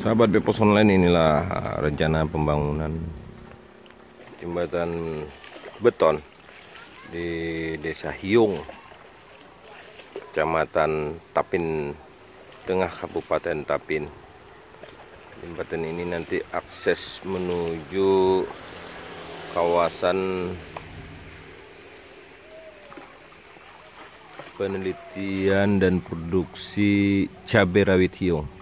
Sahabat Bepos Online, inilah rencana pembangunan jembatan beton di Desa Hiung, Kecamatan Tapin Tengah, Kabupaten Tapin. Jembatan ini nanti akses menuju kawasan penelitian dan produksi cabai rawit Hiung.